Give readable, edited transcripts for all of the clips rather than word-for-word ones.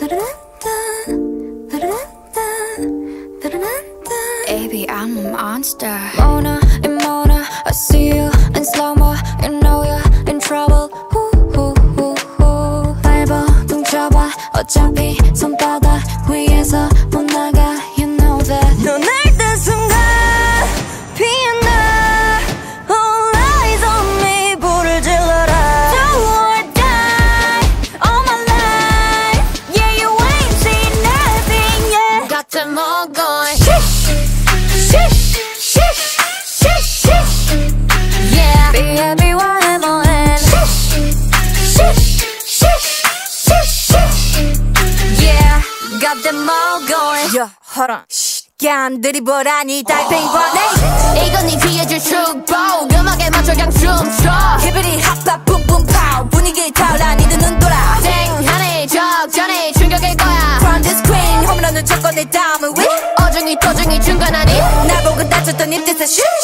Baby, I'm a monster. Mona and Mona, I see you in slow-mo. You know you're in trouble. 밟아, 둥쳐봐. 어차피 손바닥 위에서 못 나가. You know that. 넌 날 딴 순간 피어나. All eyes on me. 불을 질러라. Do or die all my life. Yeah, you ain't seen nothing yet. got them all going. Yeah, B-A-B-Y-M-O-N. Yeah, got them all going. 야, hold on. 깐들이 보라니 달팽이 보내. 이건 네 귀에 줄 축복. 음악에 맞춰 그냥 춤춰. 히비리 핫바 뿜뿜 파우. 분위기 타올라 니들 눈 돌아. 땡하네 적잖아 충격일 거야. From this queen 홈런은 쳤고 내 다음은 위. 어중이 to중이 중간 아니. 나보고 다쳤던 입뜻에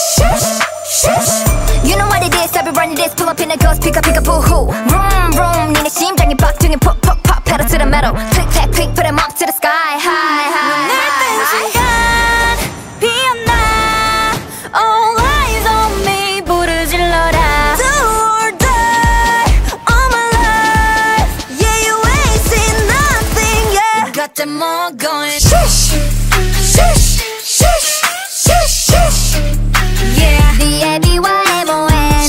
You know what it is, I be running this. Pull up in a ghost, pick up, boo-hoo. Vroom, vroom, 니네 심장이 박동이 pop, pop, pop. pedal to the metal, click, clack, click, put them up to the sky, high, high. 날 뺀 순간 피어나. All eyes on me, 불을 질러라. Do or die, all my life. Yeah, you ain't seen nothing yet. got them all going. Yeah, B-A-B-Y-M-O-N.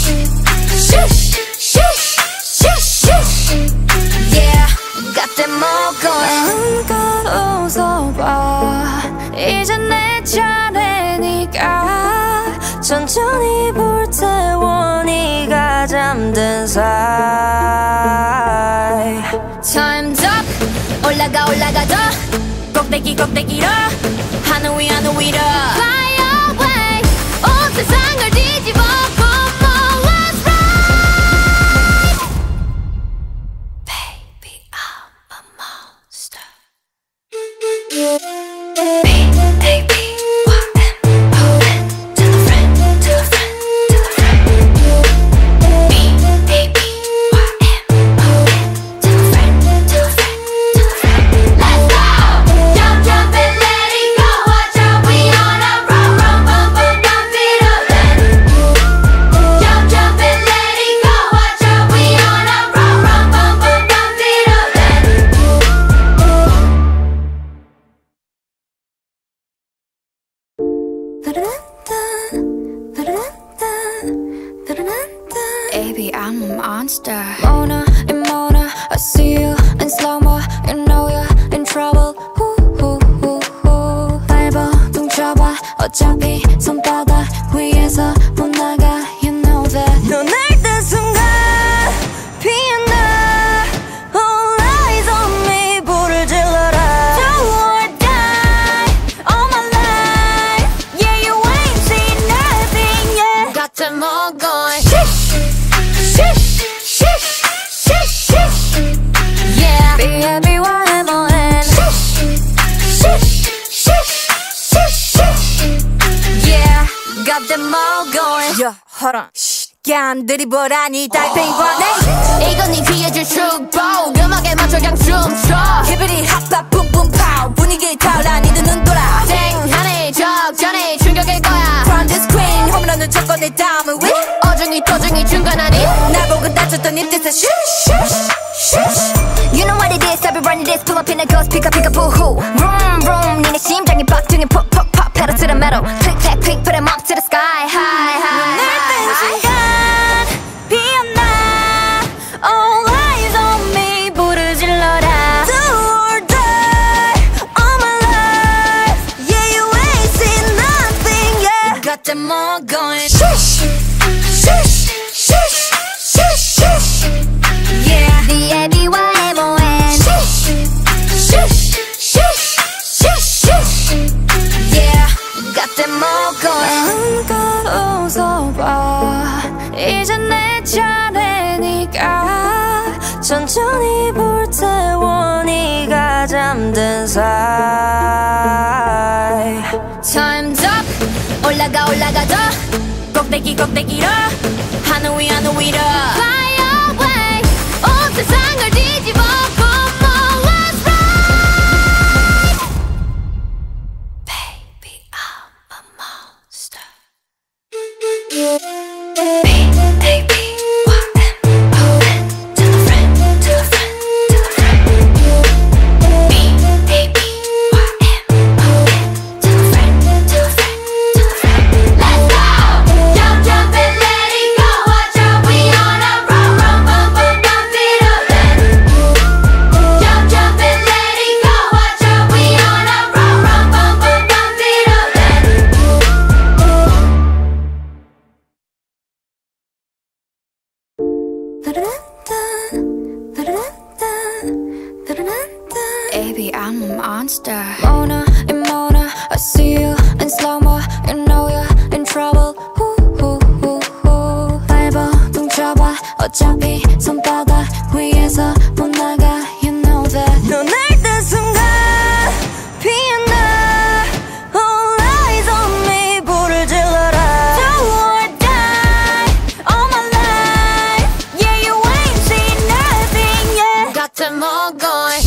yeah. got them all going. 마음껏 웃어봐. 이제 내 차례니까. 천천히 불태워 네가 잠든 사이. Time's up. 올라가 올라가 더. 꼭대기 꼭대기로. 하늘 위 하늘 위로. Fly away. 온 세상을 뒤집어. Come on, let's ride. Baby, I'm a monster. B-A-B-Y-M-O-N. Tell a friend, tell a friend, tell a friend. B-A-B-Y-M-O-N. Tell a friend, tell a friend, tell a friend. Let's go! Jump, jump and let it go. Watch out, we on a run, run, bum, bum, bum, beat up then. Jump, jump and let it go. Watch out, we on a run, run, bum, bum, bum, beat up then. Baby, I'm a monster. Mona and Mona, I see you in slow-mo. You know you're in trouble. 밟아, 둥쳐봐. 어차피 손바닥 위에서 못 나가. You know that. 넌 날 딴 순간 피어나. All eyes on me. 불을 질러라. Do or die all my life. Yeah, you ain't seen nothing yet. got them all going. Yeah, B-A-B-Y-M-O-N. Yeah, got them all going. 야, hold on. 깐들이 보라니 달팽이 보내. 이건 네 귀에 줄 축복. 음악에 맞춰 그냥 춤춰. 히비리 핫바 뿜뿜 파우. 분위기 타올라 니들 눈 돌아. 땡하네 적잖아 충격일 거야. From this queen 홈런은 쳤고 내 다음은 위. 어중이 to중이 중간 아니. 나보고 다쳤던 입뜻에 You know what it is, I be running this. Pull up in a ghost, pick up, boo-hoo. Vroom, vroom, 니네 심장이 박동이 pop, pop, pop. pedal to the metal, click, clack, click, put them up to the sky, high, high. 날 뺀 순간 피어나. All eyes on me, 불을 질러라. Do or die, all my life. Yeah, you ain't seen nothing yet. got them all going. Yeah, B-A-B-Y-M-O-N. yeah. got them all going. 마음껏 웃어봐. 이제 내 차례니까. 천천히 불태워 네가 잠든 사이. Time's up. 올라가 올라가 더. 꼭대기 꼭대기로. 하늘 위 하늘 위로. Fly away. 온 세상을 뒤집어. Come on, let's ride. Baby, I'm a monster. Mona and Mona, I see you in slow-mo. You know you're in trouble. 밟아, 뭉쳐봐. 어차피 손바닥 위에서 못 나가. You know that. 넌 날 딴 순간 피어나. All eyes on me. 불을 질러라. Do or die all my life. Yeah, you ain't seen nothing yet. got them all going.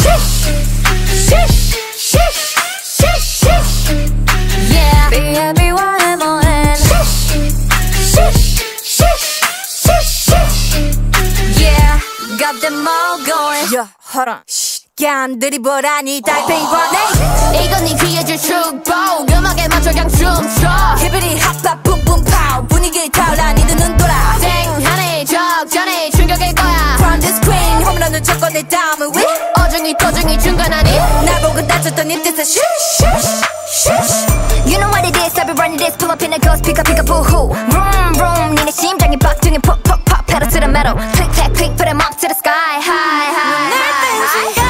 Yeah, be happy while I'm on hand. Yeah, got them all going. Yeah, hold on. 야,안 드리블하니 달팽이 보내. 이건 네 귀에 줄 축복. 음악에 맞춰 그냥 춤춰. 히비리 핫바 뿜뿜 파우. 분위기 타올라 니들 눈 돌아. 땡하네 적잖아 충격일 거야. From the screen 홈런은 쳤고 내 다음은 위. 어중이 to중이 중간 아니. 날 보고 다쳤던 이 뜻은 You know what it is, I be running this. Pull up in a ghost, pick up, boo-hoo. Vroom, vroom, 니네 심장이 박동이 pop, pop, pop. pedal to the metal. Click, clack, click, put them up to the sky. High, high, high.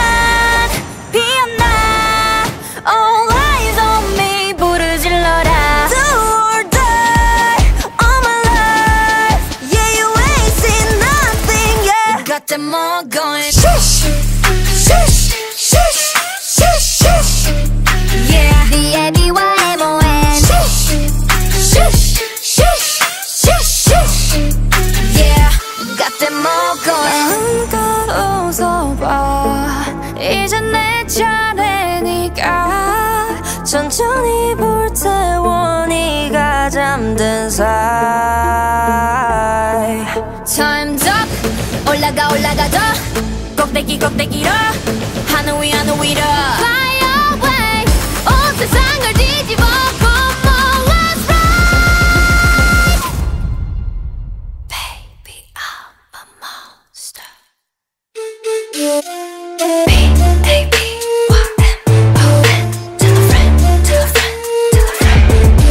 피어나. All eyes on me. 불을 질러라. Do or die all my life. Yeah, you ain't seen nothing yet. Got them all going. Yeah. D-A-B-Y-M-O-N. Yeah. Got them all going. 마음껏 웃어봐. 이제 내 차례니까. 천천히 불태워 네가 잠든 사이. Time's up. 올라가 올라가 더. 꼭대기 꼭대기로. 하늘 위 하늘 위로. Fly away. 온 세상을 뒤집어 본 let's ride. Baby, I'm a monster. B-A-B-Y-M-O-N. Tell a friend, tell a friend, tell a friend.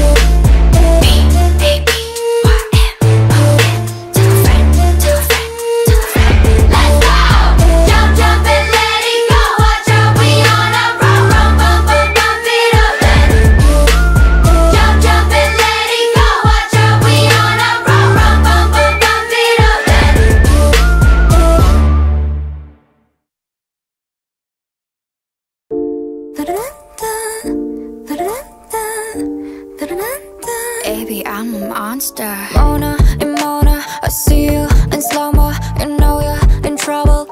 B-A-B-Y-M-O-N. Tell a friend, tell a friend, tell a friend. Let's go! Jump, jump and let it go. Watch out, we on a roll, roll, bump, bump, bump it up then. Jump, jump and let it go. Watch out, we on a roll, roll, bump, bump, bump it up then. Baby, I'm a monster. Mona and Mona, I see you in slow-mo. You know you're in trouble.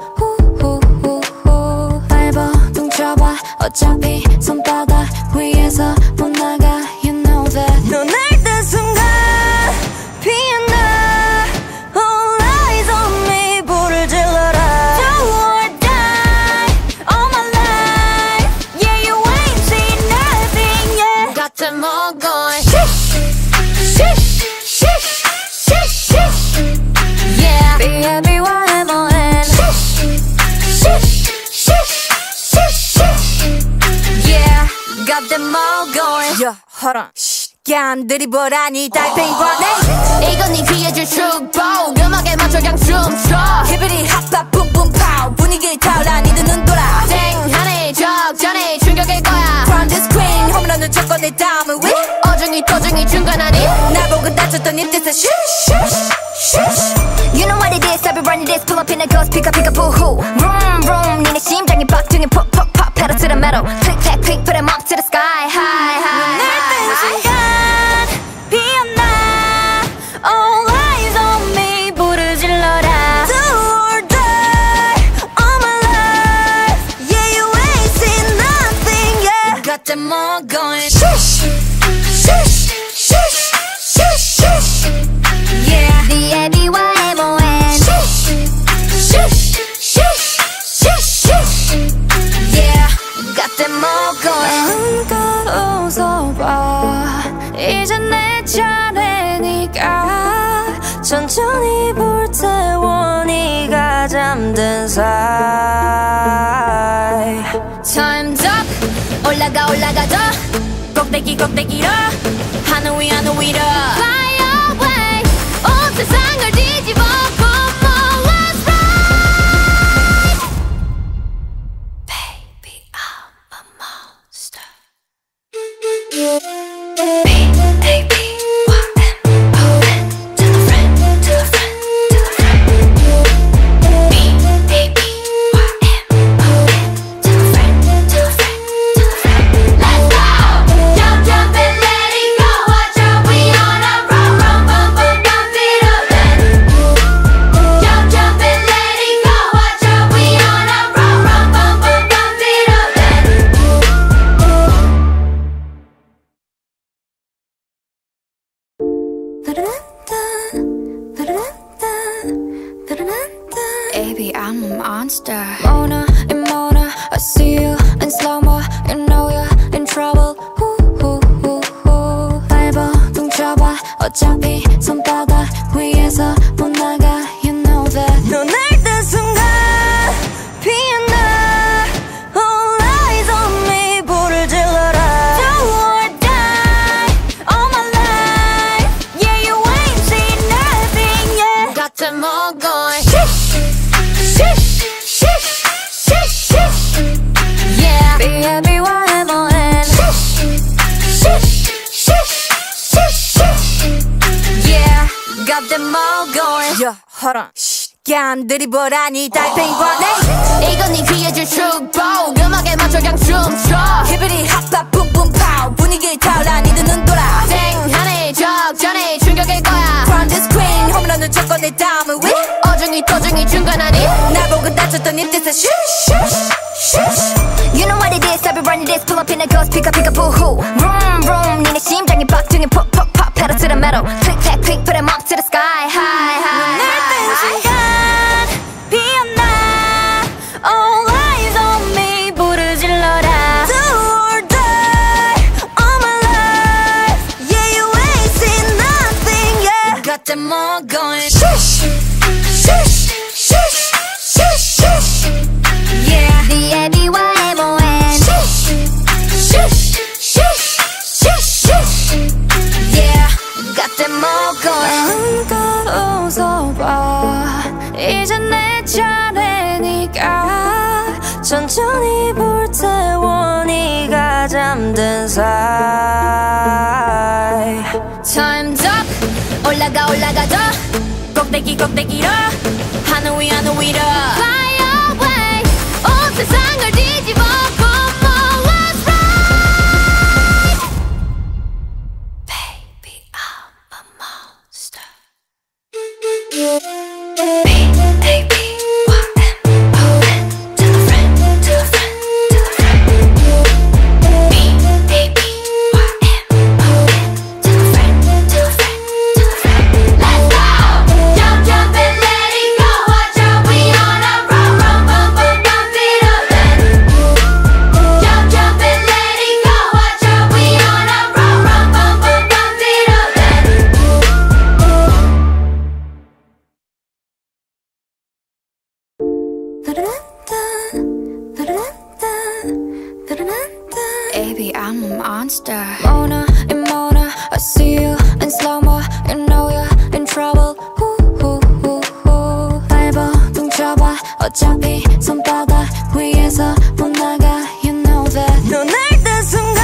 밟아, 뭉쳐봐. 어차피 손바닥 위에서 못 나가. You know that. 넌 날 딴 순간 피어나. All eyes on me. 불을 질러라. Do or die all my life. Yeah, you ain't seen nothing yet. Got them all going. Yeah, B-A-B-Y-M-O-N. Yeah, got them all going. Yeah, hold on. 야,안 드리블하니 달팽이 보내. 이건 네 귀에 줄 축복. 음악에 맞춰 그냥 춤춰. 히비리 핫바 뿜뿜 파우. 분위기 타올라 니들 눈 돌아. 땡하네 적잖아 충격일 거야. From the screen 홈런은 쳤고 내 다음은 위. 어중이 to중이 중간 아니. 날 보고 다쳤던 이 뜻은 You know what it is, I be running this. Pull up in a ghost, pick up, boo-hoo. Vroom, vroom, 니네 심장이 박동이 pop, pop, pop. pedal to the metal. Click, clack, click, put them up to the sky. High, high, 날 딴 high. 순간 피어나. All eyes on me. 불을 질러라. Do or die all my life. Yeah, you ain't seen nothing yet. Got them all going. Yeah. D-A-B-Y-M-O-N. Yeah. Got them all going. 마음껏 웃어봐. 이제 내 차례니까. 천천히 불태워 네가 잠든 사이. Time's up. 올라가 올라가 더. 꼭대기 꼭대기로. 하늘 위 하늘 위로. Fly away. 온 세상을 뒤집어 본 let's ride. Baby, I'm B-A-B-Y-M-O-N. Yeah, got them all going. Yeah, hold on. 얀 드리블하니 달팽이 보내. 이건 네 귀에 줄 축복. 음악에 맞춰 그냥 춤춰. 히브리 핫바 뿜뿜 파우. 분위기 타올라 니들 눈 돌아. 땡하네 적전에 충격일 거야. From the screen 홈런을 쳤고 내 다음은 위. 어중이 to중이 중간 아니. 나보고 다쳤던 입 뜻은 You know what it is, I be running this. Pull up in a ghost, pick up, boo-hoo. Vroom, vroom, 니네 심장이 박등에 pop, pop, pop. pedal to the metal. Click, clack, click, put 'em up to the sky. High, high, 눈을 뜬 high. 순간 피어나. All eyes on me. 불을 질러라. Do or die. All my life. Yeah, you ain't seen nothing yet. Got them all going. Yeah. B-A-B-Y-M-O-N. Yeah. Got them all going. 마음껏 웃어봐. 이제 내 차례니까. 천천히 불태워 네가 잠든 사이. Time's up. 올라가 올라가 더. 꼭대기 꼭대기로 하늘 위 하늘 위로. Fly away. 온 세상을 뒤집어. Come on, let's ride. Baby, I'm a monster. B-A-B-Y-M-O-N. Tell a friend, tell a friend, tell a friend. B-A-B-Y-M-O-N. Tell a friend, tell a friend, tell a friend. Let's go! Jump, jump and let it go. Watch out, we on a roll, roll, bump, bump, bump it up then. Jump, jump and let it go. Watch out, we on a roll, roll, bump, bump, bump it up then. Baby, I'm a monster. Mona and Mona, I see you in slow-mo. You know you're in trouble. 밟아, 둥쳐봐. 어차피 손바닥 위에서 못 나가. You know that. 눈을 뜬 순간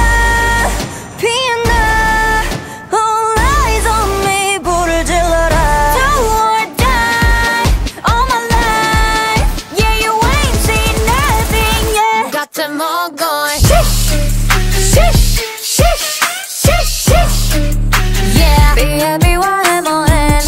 피어나. All eyes on me. 불을 질러라. Do or die. All my life. Yeah, you ain't seen nothing yet. Got them all going. Yeah. B-A-B-Y-M-O-N.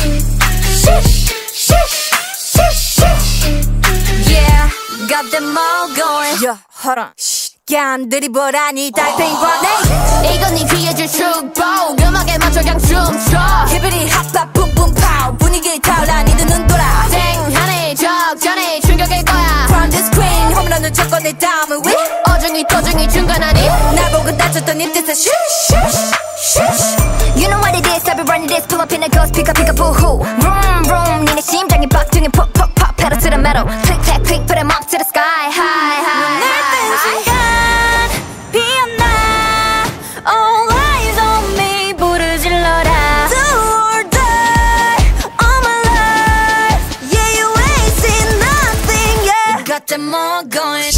Yeah. Got them all going. Yeah, hold on. 얀 드리블하니 달팽이 보내. 이건 네 귀에 줄 축복. 음악에 맞춰 그냥 춤춰. 히브리 핫바 뿜뿜 파우. 분위기 타올라 니들 눈 돌아. 땡하네 적전에 충격일 거야. From the screen 홈런을 쳤고 내 다음은 위. 어중이 to중이 중간 아니. 나보고 다쳤던 입 뜻은 You know what it is, I be running this. Pull up in a ghost, pick up, boo-hoo. Vroom, vroom, 니네 심장이 박등에 pop, pop, pop. pedal to the metal. Click, clack, click, put 'em up to the sky. High, high, 눈을 뜬 high. 순간 피어나. All eyes on me. 불을 질러라. Do or die. All my life. Yeah, you ain't seen nothing yet. Got them all going.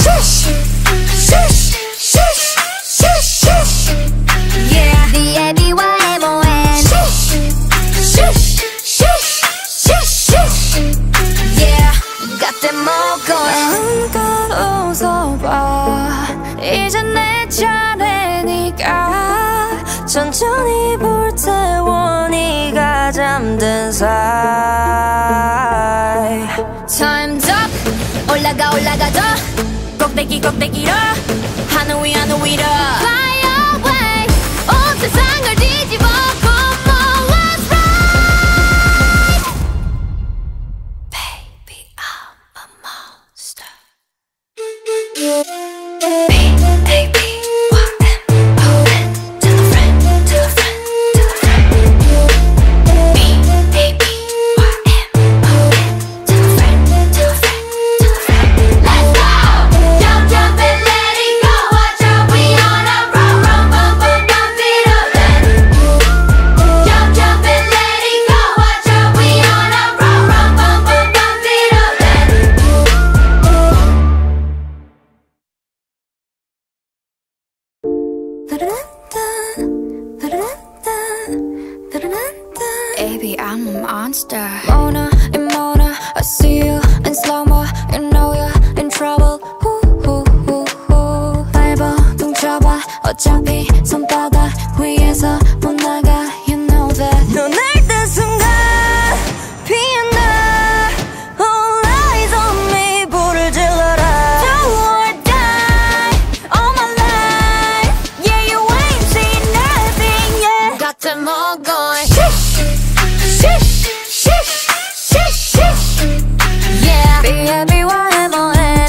Yeah. B-A-B-Y-M-O-N. Yeah. Got them all going. 마음껏 웃어봐. 이제 내 차례니까. 천천히 불태워 네가 잠든 사이. Time's up. 올라가 올라가 더. 꼭대기 꼭대기로 하늘 위 하늘 위로. Fly away. 온 세상을 뒤집어. monster. Mona and Mona, I see you in slow-mo. You know you're in trouble. 밟아 둥쳐봐 어차피 손바닥 위에서 못 나가. You know that. 눈을 뜬 순간 피어나. All eyes on me. 불을 질러라. Do or die all my life. Yeah, you ain't seen nothing yet. Got them all going. Yeah, B-A-B-Y-M-O-N.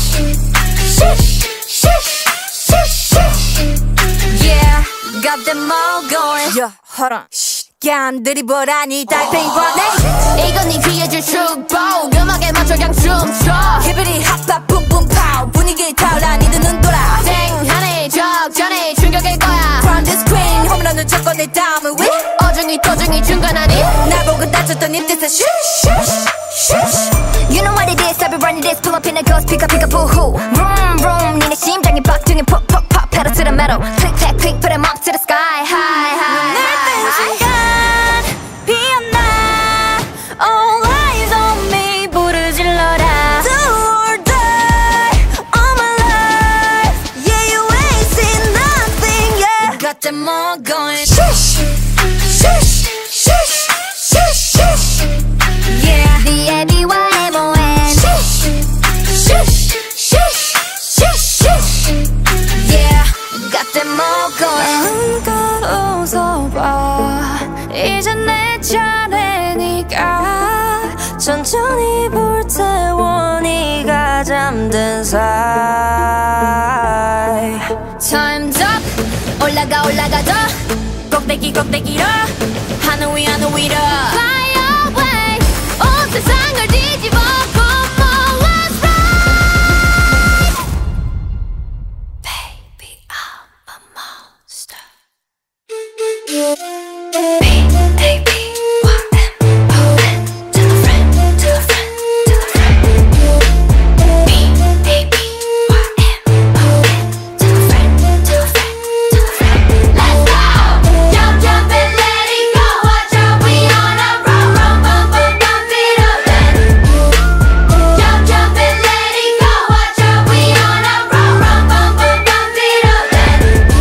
Yeah, got them all going. Yeah, hold on. 야,안 들이보라니 달팽이관에. 이건 네 귀에 줄 축복. 음악에 맞춰 그냥 춤춰. 히브리 핫바 뿜뿜 파우. 분위기 타올라 니들 눈 돌아. 땡하네 적전에 충격일 거야. From the screen 홈런은 쳤고 내 다음은 위. 어중이 to중이 중간 아니. 나보고 다쳤던 입대서 슈슈. You know what it is, I be running this. Pull up in a ghost, pick up, boo-hoo. Vroom, vroom, 니네 심장이 빡등에 pop, pop, pop. Pedal to the metal, click, clack, click, put 'em up to the sky. High, high, 눈을 뜬 high. 순간 피어나. All eyes on me. 불을 질러라. Do or die all my life. Yeah, you ain't seen nothing yet. Got them all going. Yeah, B-A-B-Y-M-O-N. Yeah, got them all going. 마음껏 웃어봐. 이제 내 차례니까. 천천히 불태워 네가 잠든 사이. Time's up. 올라가 올라가 더. 꼭대기 꼭대기로 하늘 위 하늘 위로. Fly away. 온 세상을 뒤집어 보 Let's ride. Baby, I'm a monster. B-A-B-Y-M-O-N. Tell a friend, tell a friend, tell a friend. B-A-B-Y-M-O-N. Tell a friend, tell a friend, tell a friend. Let's go! Jump, jump and let it go. Watch out, we on a roll, roll, bump, bump, bump it up then. Jump, jump and let it go. Watch out, we on a roll, roll, bump, bump, bump it up then.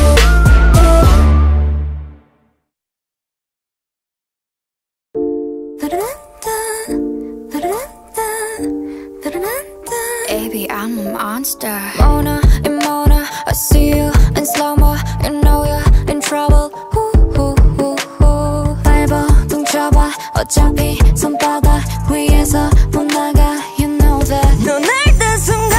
Baby, I'm a monster. Mona and Mona, I see you in slow-mo. You know you're in trouble. 밟아 둥쳐봐 어차피 손바닥 위에서 못 나가. You know that. 눈을 뜬 순간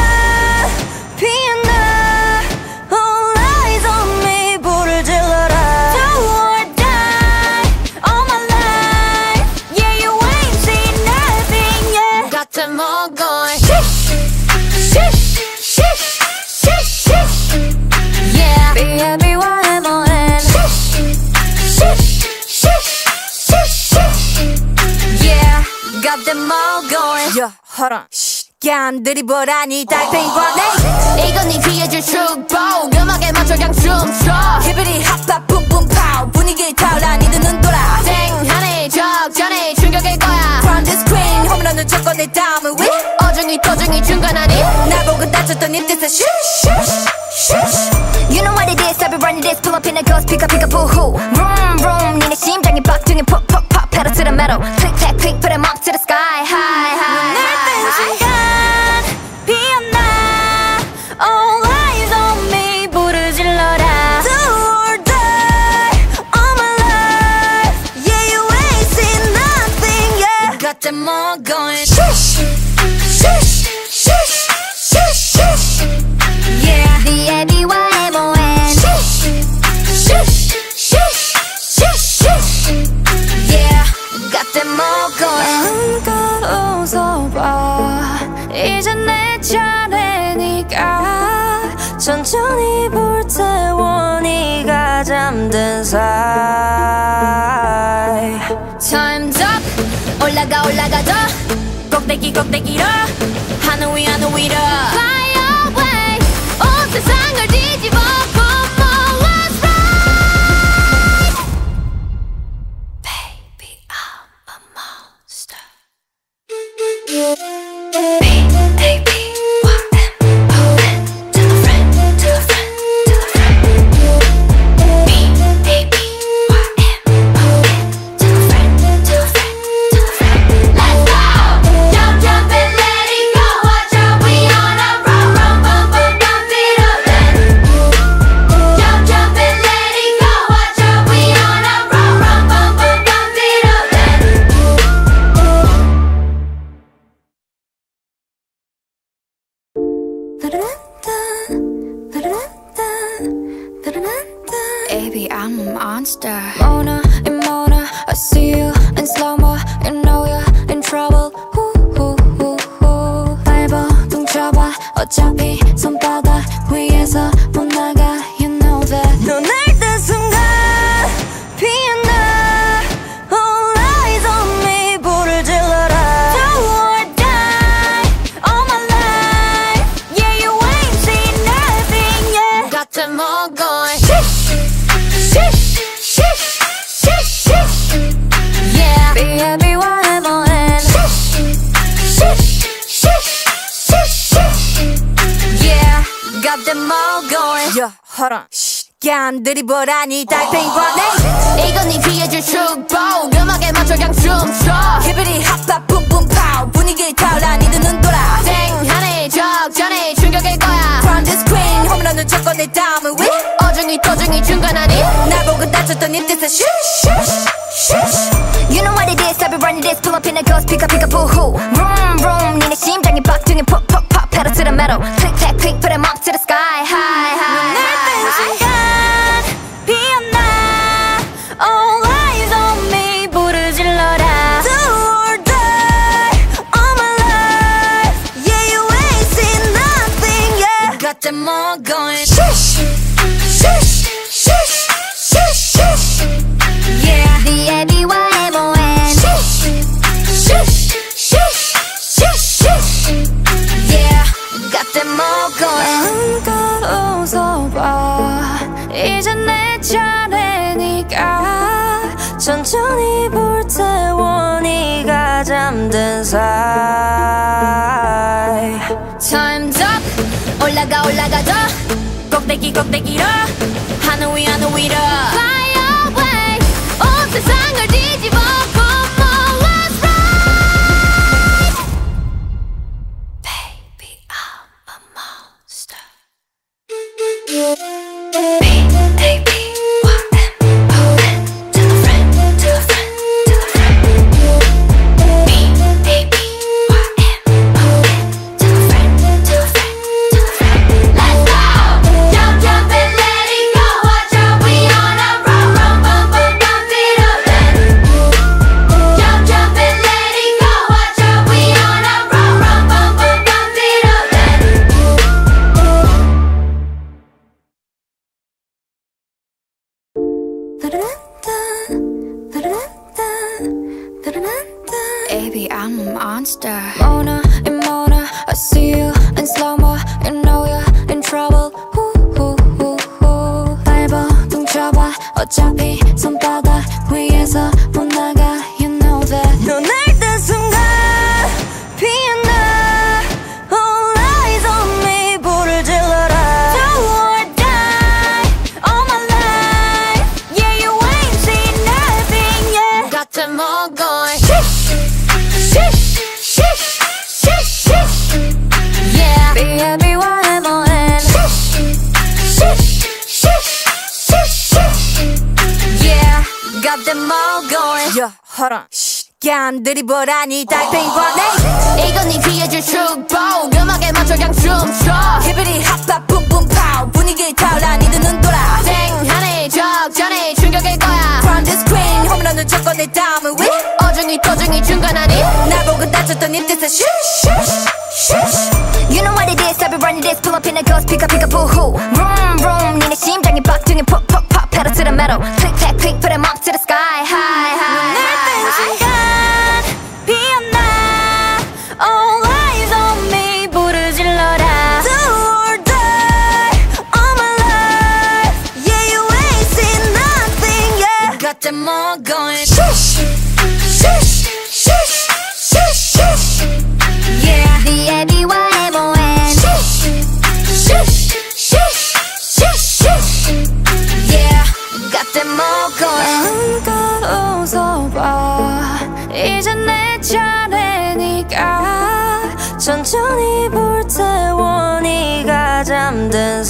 피어나. All eyes on me. 불을 질러라. Do or die all my life. Yeah, you ain't seen nothing yet. Got them all going. Yeah, B-A-B-Y-M-O-N. yeah, got them all going. Yeah, hold on. 야,안 들이보라니 달팽이관에. 이건 네 귀에 줄 축복. 음악에 맞춰 그냥 춤춰. 히브리 핫바 뿜뿜 파우. 분위기 타올라 니들 눈 돌아. 땡하네 적전에 충격일 거야. From the screen 홈런은 쳤고 내 다음은 위. 어중이 to중이 중간 아니. 나보고 다쳤던 입대서 슈슈. You know what it is, I be running this. Pull up in a ghost, pick up, boo-hoo. Vroom, vroom, 니네 심장이 빡등에 pop, pop, pop. Pedal to the metal, click, clack, click, put 'em up to the sky. High, high, 눈을 뜬 high. 순간 피어나. All eyes on me. 불을 질러라. Do or die all my life. Yeah, you ain't seen nothing yet. Got them all going. Yeah, B-A-B-Y-M-O-N. Yeah, got them all going. 마음껏 웃어봐. 이제 내 차례니까. 천천히 불태워 네가 잠든 사이. Time's up. 올라가 올라가 더. 꼭대기 꼭대기로 하늘 위 하늘 위로. Fly away. 온 세상을 뒤집어 보 Let's ride. Baby, I'm a monster. monster. Mona and Mona, I see you in slow-mo. You know you're in trouble. 밟아 둥쳐봐 어차피 손바닥 위에서 못 나가. You know that. 눈을 뜬 순간 피어나. All eyes on me. 불을 질러라. Do or die all my life. Yeah, you ain't seen nothing yet. Got them all going. Yeah, be happy whatever and Yeah, got them all going. yeah, hold on. 안 드리블하니 달팽이 보내. 이건 네 귀에 줄 축복. 음악에 맞춰 그냥 춤춰. 히비리 핫바 뿜뿜 파우. 분위기 타올라 니들 눈 돌아. 땡하네 적잖아 충격일 거야. From the screen 홈런은 쳤고 내 다음은 위. 어중이 to중이 중간 아니. 날 보고 다쳤던 이 뜻은 You know what it is, I be running this. Pull up in a ghost, pick up, boo-hoo. Vroom, vroom, 니네 심장이 박등에 pop, pop, pop. Pedal to the metal, click, clack, click, put 'em up to the sky. High, high, 눈을 뜬 high. 순간 피어나. All eyes on me. 불을 질러라. Do or die all my life. Yeah, you ain't seen nothing yet. Got them all going. Yeah, The ABYMON. Yeah, got them all going. 마음껏 웃어봐. 이제 내 차례니까. 천천히 불태워 네가 잠든 사이. Time's up. 올라가 올라가 더. 꼭대기 꼭대기로 하늘 위 하늘 위로. Fly away. 온 세상을 뒤집어. Come on, let's ride. Baby, I'm a monster. B-A-B-Y-M-O-N. Tell a friend, tell a friend, tell a friend. B-A-B-Y-M-O-N. Tell a friend, tell a friend, tell a friend. Let's go! Jump, jump and let it go. Watch out, we on a roll, roll, bump, bump, bump it up then. Jump, jump and let it go. Watch out, we on a roll, roll, bump, bump, bump it up then. Baby, I'm a monster. Mona and Mona, I see you in slow-mo. You know you're in trouble. 밟아 둥쳐봐 어차피 손바닥 위에서 못 나가. You know that. 눈을 뜬 순간 피어나. All eyes on me. 불을 질러라. Do or die all my life. Yeah, you ain't seen nothing yet. Got them all going. Yeah, B-A-B-Y-M-O-N. yeah, got them all going. Yeah, hold on. 안 드리블하니 달팽이 보내. 이건 네 귀에 줄 축복. 음악에 맞춰 그냥 춤춰. 히비리 핫바 뿜뿜 파우. 분위기 타올라 니들 눈 돌아. 땡하네 적잖아 충격일 거야. From the screen 홈런은 쳤고 내 다음은 위. 어중이 to중이 중간 아니. 날 보고 다쳤던 이 뜻은 You know what it is, I be running this. Pull up in a ghost, pick up, boo-hoo. Vroom, vroom, 니네 심장이 박등에 pop, pop, pop. Pedal to the metal, click, clack, click, put 'em up to the sky. High, high, 눈을 뜬 high. 순간 피어나. All eyes on me. 불을 질러라. Do or die all my life. Yeah, you ain't seen nothing yet. Got them all going. Yeah, The ABYMON. Yeah, got them all going. 마음껏 웃어봐. 이제 내 차례니까. 천천히 불태워 네가 잠든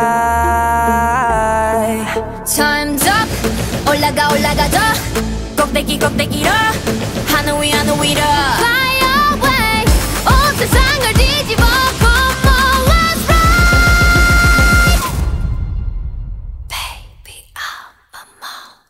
사이. Time's up. 올라가 올라가 더. 꼭대기 꼭대기로 하늘 위 하늘 위로. Fly away. 온 세상을 뒤집어. Come on, let's ride. Baby, I'm a monster.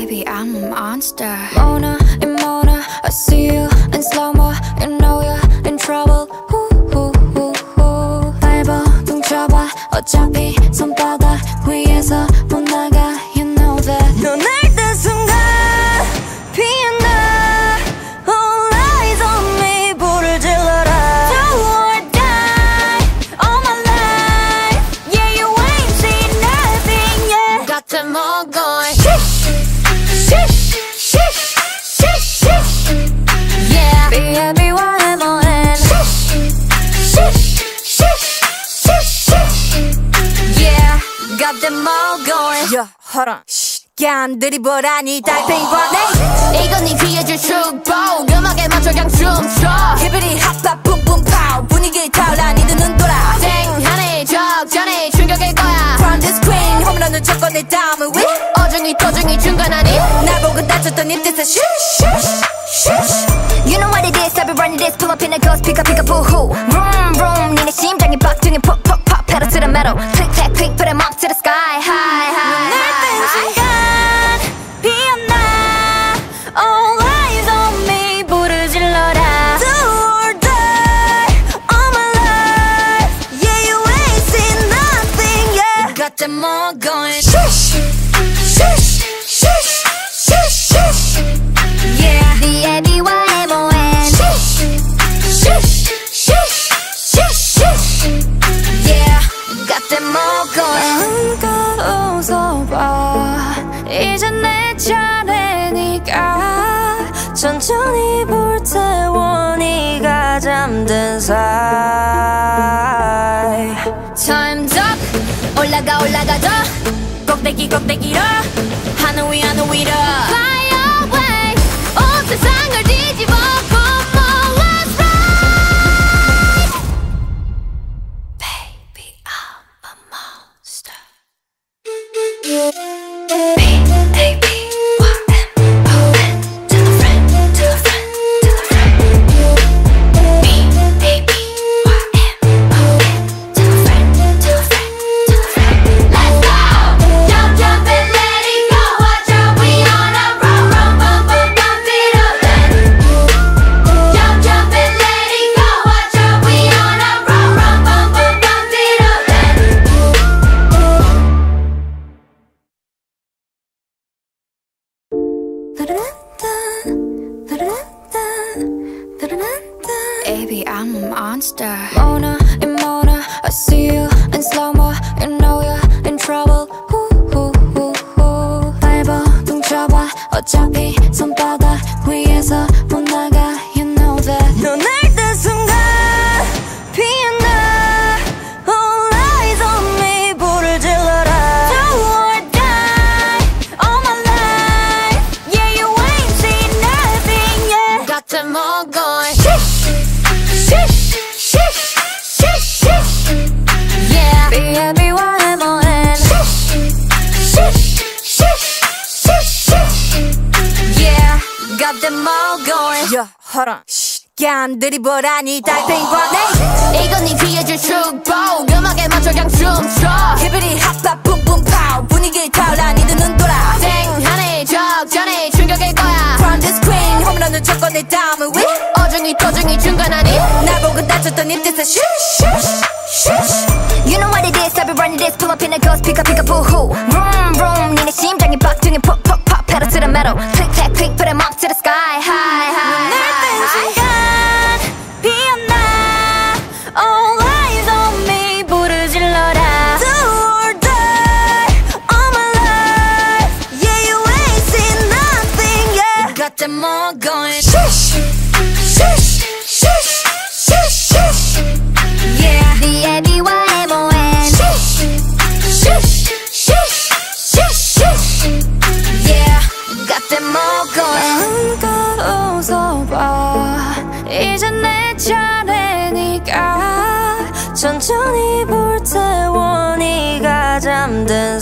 Baby, I'm a monster. Mona and Mona, I see you in slow-mo. You know you're in trouble. 밟아 둥쳐봐 어차피 손바닥 위에서 못 나가. You know that. 눈을 뜬 순간 피어나. All eyes on me. 불을 질러라. Do or die all my life. Yeah, you ain't seen nothing yet. Got them all going. Yeah, B-A-B-Y-M-O-N. Yeah, got them all going. Yeah, hold on. 얀 드리블하니 달팽이관에. 이건 네 귀에 줄 축복. 음악에 맞춰 그냥 춤춰. 히비리 핫바 뿜뿜 파우. 분위기 타올라 니들 눈 돌아. 땡하네 적잖아 충격일 거야. From the screen 홈런은 쳤고 내 다음은 위. 어중이 to중이 중간 아니. 날 보고 다쳤던 입뜻에 You know what it is, I've been running this. Pull up in a ghost, pick up, boo-hoo. Vroom, vroom, 니네 심장이 박동이 pop, pop, pop. Pedal to the metal, click, clack, click, put 'em up to the sky. High, high, 눈을 뜬 high. 순간 피어나. All eyes on me. 불을 질러라. Do or die all my life. Yeah, you ain't seen nothing yet. Got them all going. Yeah. B-A-B-Y-M-O-N. Yeah. Got them all going. 마음껏 웃어봐. 이제 내 차례니까. 천천히 불태워 네가 잠든 사이. Time's up. 올라가 올라가 더. 꼭대기 꼭대기로. 하늘 위 하늘 위로. Fly away. 온 세상을 뒤집어 보 Let's ride. Baby, I'm a monster. B-A-B-Y-M-O-N. Tell a friend, tell a friend, tell a friend. B-A-B-Y-M-O-N. Tell a friend, tell a friend, tell a friend. Let's go! Jump, jump and let it go. Watch out, we on a roll, roll, bump, bump, bump it up then. Jump, jump and let it go. Watch out, we on a roll, roll, bump, bump, bump it up then. Baby, I'm a monster. Mona and Mona, I see you in slow-mo. You know you're in trouble. 밟아 둥쳐봐 어차피 손바닥 위에서 못 나가. You know that. 눈을 뜬 순간 피어나. All eyes on me. 불을 질러라. Do or die all my life. Yeah, you ain't seen nothing yet. Got them all going. Yeah, B-A-B-Y-M-O-N. Yeah, got them all going. Yeah, hold on. 얀 드리블하니 달팽이관에. 이건 네 귀에 줄 축복. 음악에 맞춰 그냥 춤춰. 히비리 핫바 뿜뿜 파우. 분위기 타올라 니들 눈 돌아. 땡하네 적잖아 충격일 거야. From the screen 홈런은 쳤고 내 다음은 위. 어중이 to중이 중간 아니. 날 보고 다쳤던 입뜻에 You know what it is, I've been running this. Pull up in a ghost, pick up, boo-hoo. Vroom, vroom, 니네 심장이 박동이 pop, pop, pop. Pedal to the metal, click, clack, click, put 'em up to the sky. High, high, 눈을 뜬 high. 순간 피어나. All eyes on me. 불을 질러라. Do or die all my life. Yeah, you ain't seen nothing yet. Got them all going. Yeah. B-A-B-Y-M-O-N. Yeah. Got them all going. 마음껏 웃어봐. 이제 내 차례니까. 천천히 불태워 네가 잠든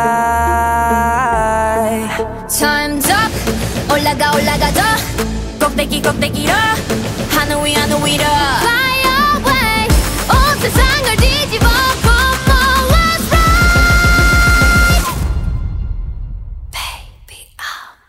사이. Time's up. 올라가 올라가 더. 꼭대기 꼭대기로. 하늘 위 하늘 위로. Fly away. 온 세상을 뒤집어 보 Let's ride. Baby, I'm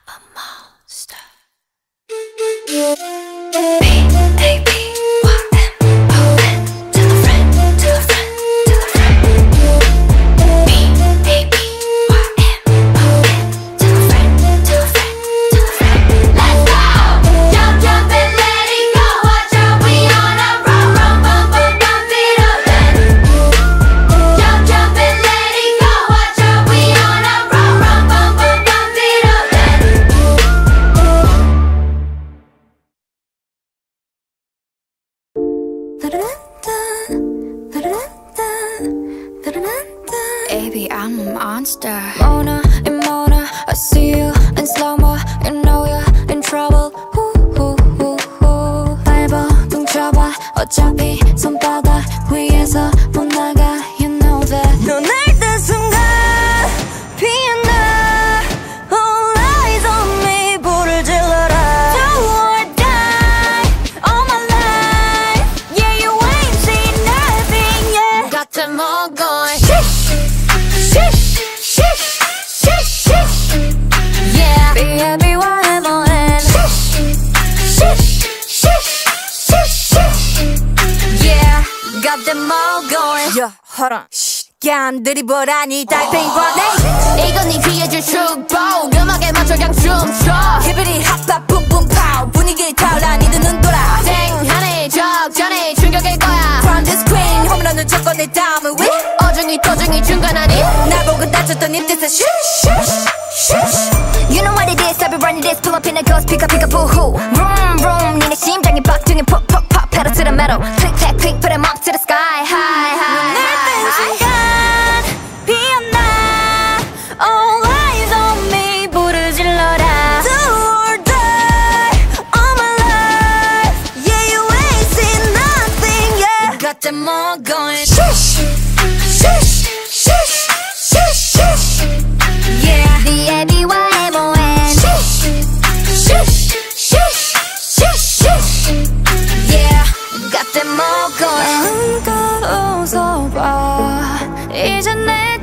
Yeah, hold on. 깐들이 보라니 달팽이 보네. 이건 네 귀에 줄 축복 음악에 맞춰 그냥 춤춰 히비리 핫바 뿜뿜 파우 분위기 타올라 니들 눈 돌아 땡하네 적잖네 충격일 거야 From the screen 홈런은 쳤고 내 다음은 위 어중이 to중이 중간 아니 나보고 다쳤던 입대서 슈슈슈슈 You know what it is, I be running this pull up in a ghost pick up boohoo Vroom vroom 니네 심장이 박동이 pop pop pop pedal to the metal click clack click put 'em up to the sky high high 눈을 뜬 순간 피어나 All eyes on me 불을 질러라 Do or die all my life Yeah, you ain't seen nothing, yeah Got them all going shush shush shush shush shush Yeah D-A-B-Y M-O-N shush shush shush shush shush Yeah Got them all going 마음껏 웃어봐 이제 내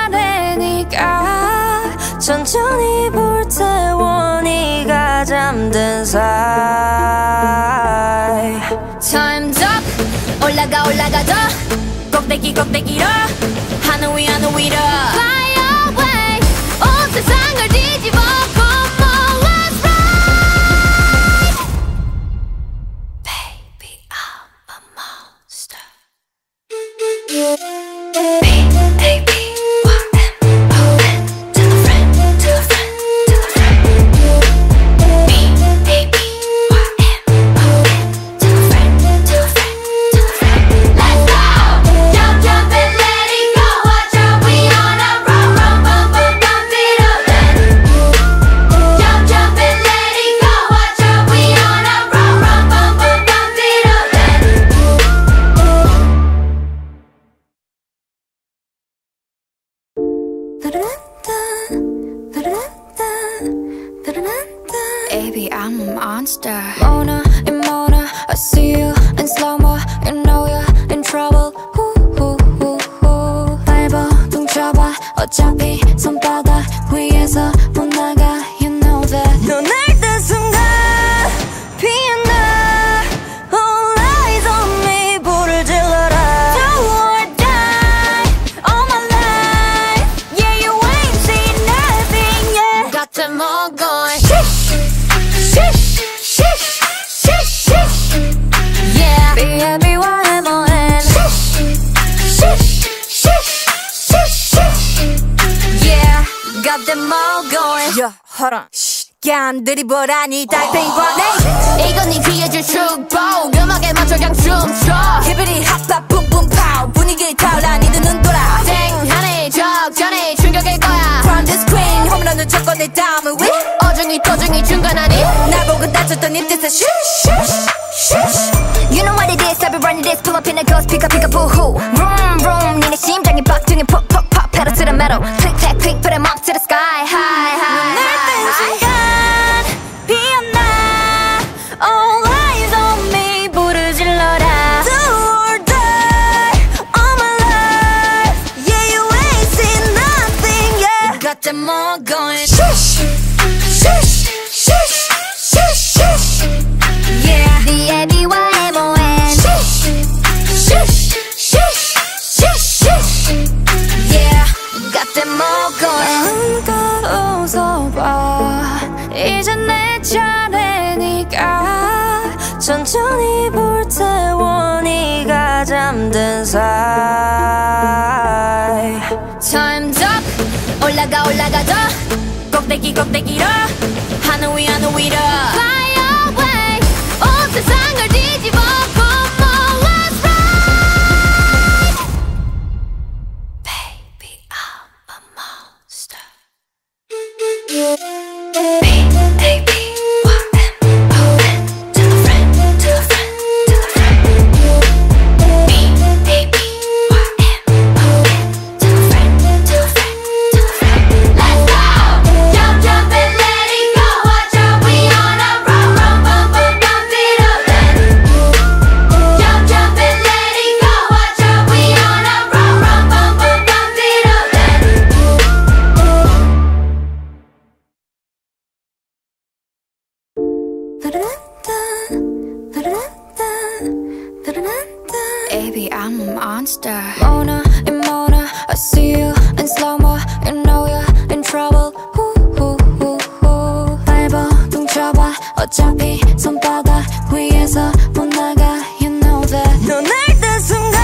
차례니까 천천히 불태워 네가 잠든 사이 Time's up 올라가 올라가 더 꼭대기 꼭대기로 하늘 위 하늘 위로 Fly away 온 세상을 뒤집어 Come on let's ride Baby I'm a monster B-A-B-Y-M-O-N Tell a friend, tell a friend, tell a friend B-A-B-Y-M-O-N Tell a friend, tell a friend, tell a friend Let's go! Jump, jump and let it go Watch out, we on a run, run, bum, bum, bum, beat up then Jump, jump and let it go Watch out, we on a run, run, bum, bum, bum, beat up then Baby, I'm a monster. Mona and Mona, I see you in slow-mo. You know you're in trouble. 밟아, 둥쳐봐. 어차피 손바닥 위에서 못 나가. You know that. 눈을 뜬 순간 피어나 All eyes on me 불을 질러라 Do or die, all my life. Yeah, you ain't seen nothing yet. Got them all going. Shush shush shush shush shush Yeah. B-A-B-Y-M-O-N. Shush shush shush shush shush Yeah Got them all going Yeah, hold on 깐들이 보라니 달팽이 보네 이건 네 귀에 줄 축복 음악에 맞춰 그냥 춤춰 히비리 핫바 뿜뿜 파우 분위기 타올라 니들 눈 돌아 땡하네 적잖네 충격일 거야 From the screen 홈런은 쳤고 내 다음은 위 어중이 to중이 중간 아니 나보고 다쳤던 입대서 슈슈슈슈 You know what it is, I be running this pull up in a ghost pick up boohoo Vroom vroom 니네 심장이 박동이 pop pop pop pedal to the metal click clack click put 'em up to the sky high high 눈을 뜬 순간 피어나 All eyes on me 불을 질러라 Do or die all my life Yeah, you ain't seen nothing, yeah Got them all going shush shush shush shush shush Yeah D-A-B-Y-M-O-N shush shush shush shush shush Yeah Got them all going 마음껏 웃어봐 이제 내 차례니까 천천히 불태워 네가 잠든 사이 Time's up 올라가 올라가 더 꼭대기 꼭대기로 하늘 위 하늘 위로 Fly away 온 세상을 뒤집어 Come on let's ride Baby I'm a monster B-A-B-Y-M-O-N Tell a friend, tell a friend, tell a friend B-A-B-Y-M-O-N Tell a friend, tell a friend, tell a friend Let's go! Jump, jump and let it go Watch out, we on a run, run, bum, bum, bum, beat up then Jump, jump and let it go Watch out, we on a run, run, bum, bum, bum, beat up then Baby, I'm a monster. Mona 어차피 손바닥 위에서 못 나가 You know that 눈을 뜬 순간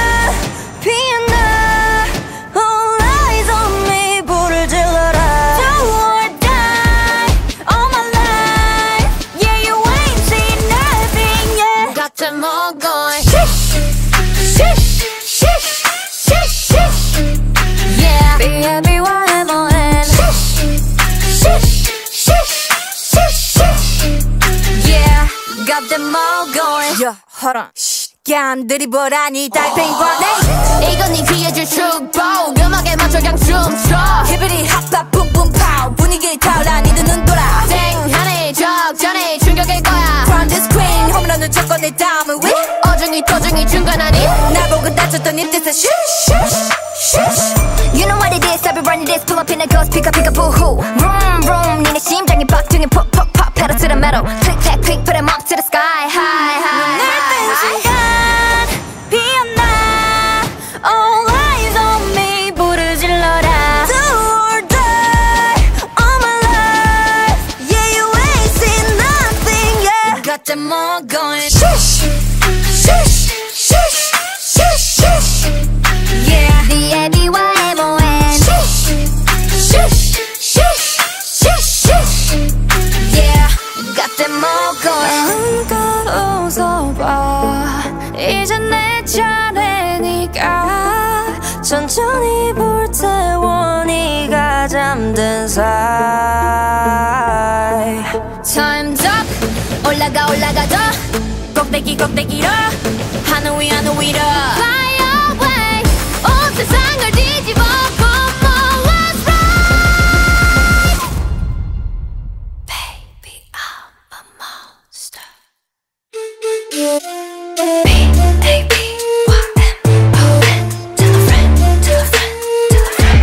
피어나 All eyes on me 불을 질러라 Do or die all my life Yeah you ain't seen nothing yet got them all going Shish, shish, shish, shish, shish Yeah B-A-B-Y-M-O-N Shish, shish, shish, shish, shish Yeah got them all going Yeah hold on 안 드리블하니 달팽이관에 이건 네 귀에 줄 축복 음악에 맞춰 그냥 춤춰 히비리 핫바 뿜뿜 파우 분위기 타올라 니들 눈 돌아 땡하네 적잖아 충격일 거야 From the screen 홈런은 쳤고 내 다음은 위 어중이 도중이 중간 아니 나보고 다쳤던 입뜻에 슈슈 You know what it is, I'll be running this pull up in a ghost, pick up, boo-hoo Vroom, vroom, 니네 심장이 박동이 pop, pop, pop pedal to the metal Click, clack, click, put 'em up to the sky High, high, high 피어나 All eyes on me 불을 질러라 Do or die all my life Yeah you ain't seen nothing yet got them all going Shush, shush, shush, shush, shush Yeah B-A-B-Y-M-O-N Shush, shush, shush, shush, shush Yeah got them all going 한껏 웃어봐 이제 내 차례니까 천천히 불태워 네가 잠든 사이 Time's up 올라가 올라가 더 꼭대기 꼭대기로 하늘 위 하늘 위로 Fly away 온 세상을 뒤집어 Come on let's ride Baby I'm a monster B-A-B-Y-M-O-N Tell a friend, tell a friend, tell a friend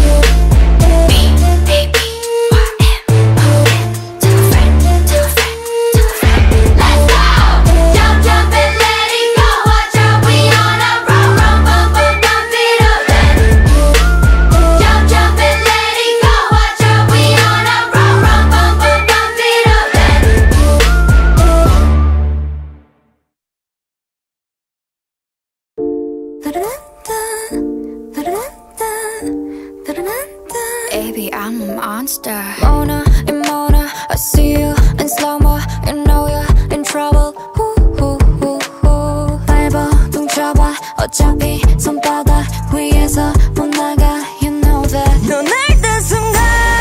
B-A-B-Y-M-O-N Tell a friend, tell a friend, tell a friend Let's go! Jump, jump and let it go. Watch out, we on a roll, roll, bump, bump, bump it up then. Jump, jump and let it go. Watch out, we on a roll, roll, bump, bump, bump it up then. Baby I'm a monster Mona and Mona, I see you in slow-mo. You know you're in trouble. 밟아, 둥쳐봐. 어차피 손바닥 위에서 못 나가. You know that. 눈을 뜬 순간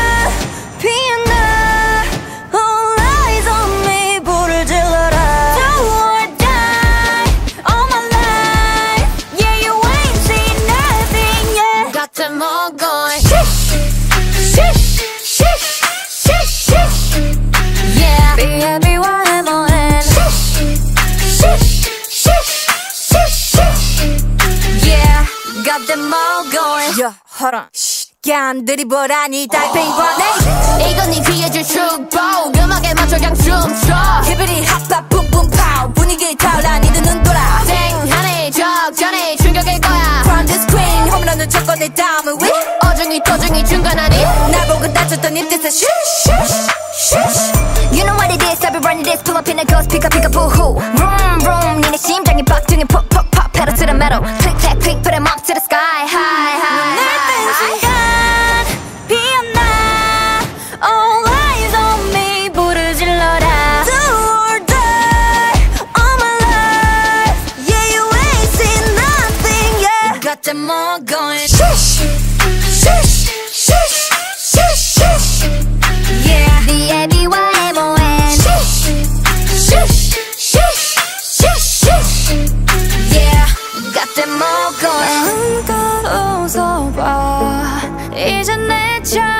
피어나. All eyes on me. 불을 질러라. Do or die all my life. Yeah, you ain't seen nothing yet. got them all going. Shish, shish, shish, shish Yeah B-A-B-Y-M-O-N Shish, shish, shish, shish, shish Yeah got them all going Yeah hold on 안 드리블하니 달팽이관에 이건 네 귀에 줄 축복 음악에 맞춰 그냥 춤춰 히비리 핫바 뿜뿜 파우 분위기 타올라 니들 눈 돌아 땡하네 적잖아 충격일 거야 From the screen 홈런은 쳤고 내 다음은 위 어중이 도중이 중간 아니 나보고 다쳤던 입뜻에 슈슈 You know what it is, I'll be running this pull up in a ghost, pick up, boo-hoo Vroom, vroom, 니네 심장이 박동이 pop, pop, pop pedal to the metal Click, clack, click, put 'em up to the sky High, high, 눈을 뜬 high 순간 피어나 All eyes on me 불을 질러라 Do or die all my life Yeah you ain't seen nothing yet got them all going Shush, shush, shush, shush, shush Yeah B-A-B-Y-M-O-N Shush, shush, shush, shush, shush Yeah got them all going 한껏 웃어봐 이제 내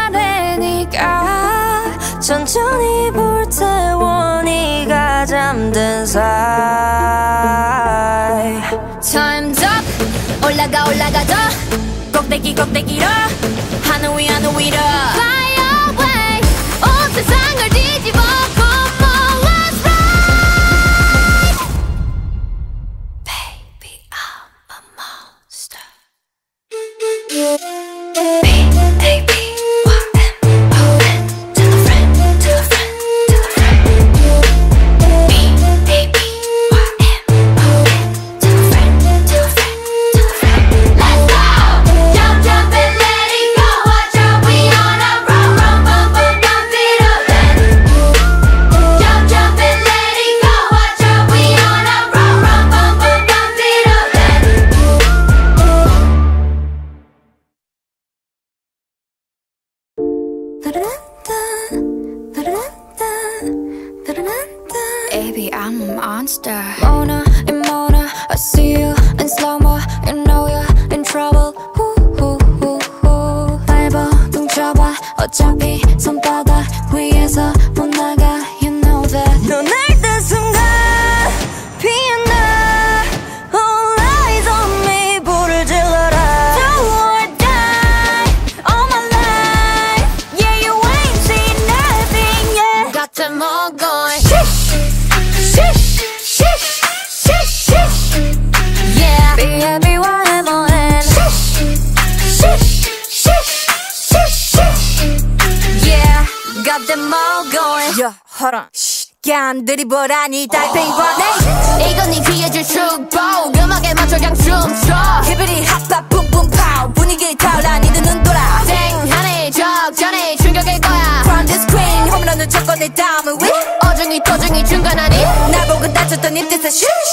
차례니까 천천히 불태워 네가 잠든 사이 Time's up 올라가 올라가 더 꼭대기 꼭대기로 하늘 위 하늘 위로 Fly away 온 세상을 뒤집어 Come on let's ride Baby I'm a monster B-A-B-Y-M-O-N Tell a friend, tell a friend, tell a friend Baby, I'm a monster. Mona and Mona, I see you in slow-mo. You know you're in trouble. 밟아 둥쳐봐 어차피 손바닥 위에서 못 나가. You know that. 눈을 뜬 순간 피어나. All eyes on me. 불을 질러라. Do or die all my life. Yeah, you ain't seen nothing yet. got them all going. Yeah, B-A-B-Y-M-O-N. Yeah, got them all going. Yeah, hold on. 야,안 들이보라니 달팽이 보내. 이건 네 귀에 줄 축복. 음악에 맞춰 그냥 춤춰. 히비리 핫바 뿜뿜 파우. 분위기 타올라 니들 눈 돌아. 땡하네 적잖아 충격일 거야. From the screen 홈런을 쳤고 내 다음은 위. 어중이 to중이 중간 아니. 나보고 다쳤던 입에서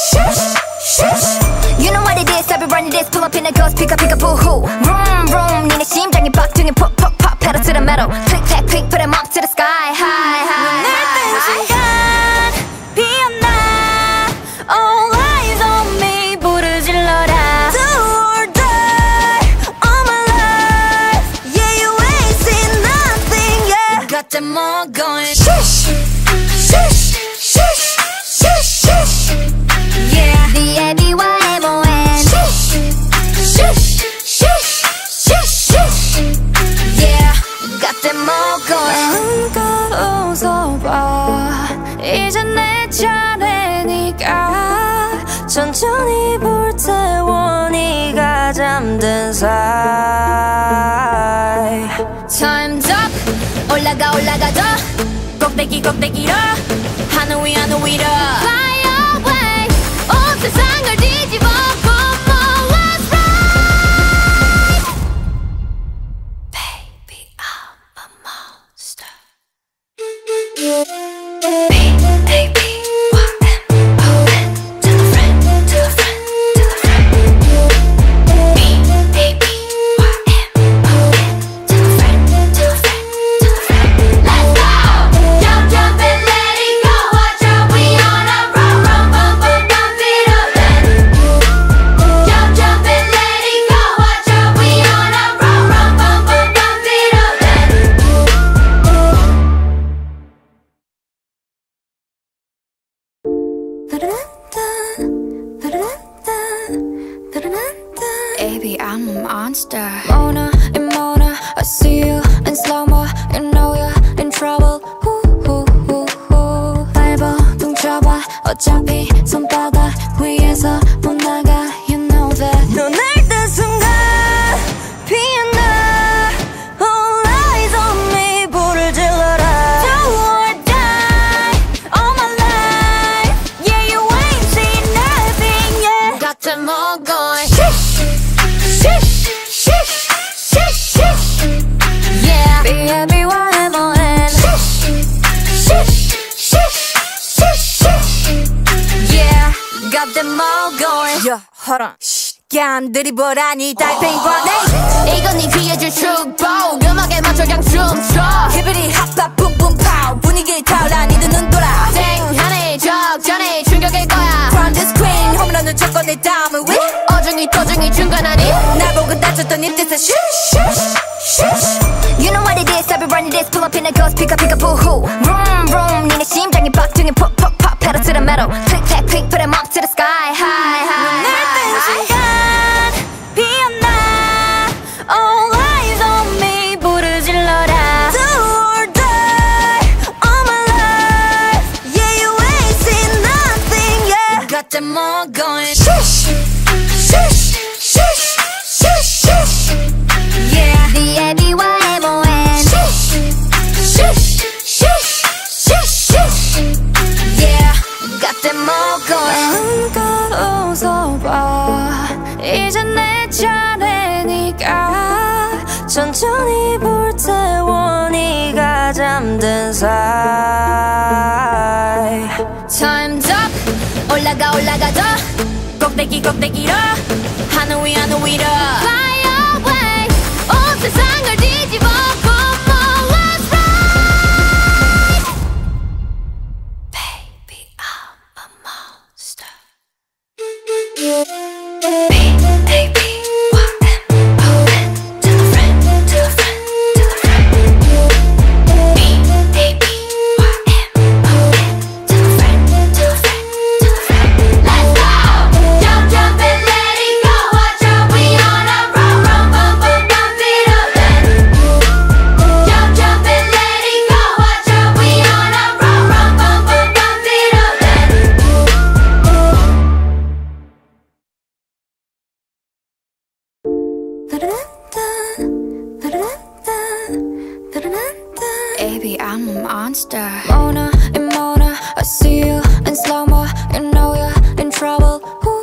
You know what it is, I be running this. Pull up in a ghost, pick up, boo-hoo. Vroom, vroom, 니네 심장이 빡등에 pop, pop, pop. Pedal to the metal, click, clack, click, put 'em up to the sky. High, high, 눈을 뜬 high. 순간 피어나. All eyes on me. 불을 질러라. Do or die all my life. Yeah, you ain't seen nothing yet. Got them all going. Yeah, B-A-B-Y-M-O-N. yeah. Got them all going. 마음껏 웃어봐. 이제 내 차례니까. 천천히 불태워 네가 잠든 사이. Time's up. 올라가 올라가 더. 꼭대기 꼭대기로 하늘 위 하늘 위로. Fly away. 온 세상을 뒤집어 보고 let's ride. Baby, I'm a monster. B-A-B-Y-M-O-N. Tell a friend, tell a friend, tell a friend. B-A-B-Y-M-O-N. Tell a friend, tell a friend, tell a friend. Let's go! Jump, jump and let it go. Watch out, we on a roll, roll, bump, bump, bump it up then. Jump, jump and let it go. Watch out, we on a roll, roll, bump, bump, bump it up then. Baby, I'm a monster. Mona and Mona, I see you in slow-mo. You know you're in trouble. 밟아 둥쳐봐 어차피 손바닥 위에서 못 나가. You know that. 눈을 뜬 순간 피어나. All eyes on me. 불을 질러라. Do or die all my life. Yeah, you ain't seen nothing yet. Got them all going. Yeah, B-A-B-Y-M-O-N. Yeah, got them all going. Yeah, hold on. 야,안 들이보라니 달팽이 보내. 이건 네 귀에 줄 축복. 음악에 맞춰 그냥 춤춰. 히비리 핫바 뿜뿜 파우. 분위기 타올라 니들 눈 돌아. 땡하네 적잖아 충격일 거야. From the screen 홈런을 쳤고 내 다음은 위. 어중이 to중이 중간 아니. 나보고 다쳤던 입에서 You know what it is, I be running this. Pull up in a ghost, pick up, boo-hoo. Vroom, vroom, 니네 심장이 빡등에 pop, pop, pop. Pedal to the metal, click, clack, click, put 'em up to the sky. High, high, 눈을 뜬 high. 순간 피어나. All eyes on me. 불을 질러라. Do or die all my life. Yeah, you ain't seen nothing yet. Got them all going. Yeah, B-A-B-Y-M-O-N. yeah. Got them all going. 마음껏 웃어봐. 이제 내 차례니까. 천천히 불태워 네가 잠든 사이. Time's up. 올라가 올라가 더. 꼭대기 꼭대기로 하늘 위 하늘 위로. Fly away. 온 세상을 뒤집어 보고 let's ride. Baby, I'm Mona and Mona, I see you in slow-mo. You know you're in trouble.